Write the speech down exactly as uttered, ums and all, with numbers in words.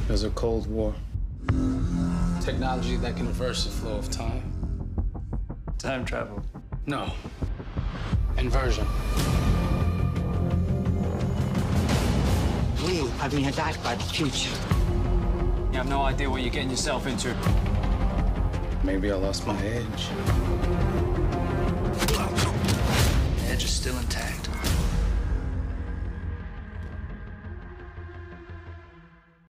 There's a Cold War. Technology that can reverse the flow of time. Time travel. No. Inversion. We have been attacked by the future. You have no idea what you're getting yourself into. Maybe I lost my edge.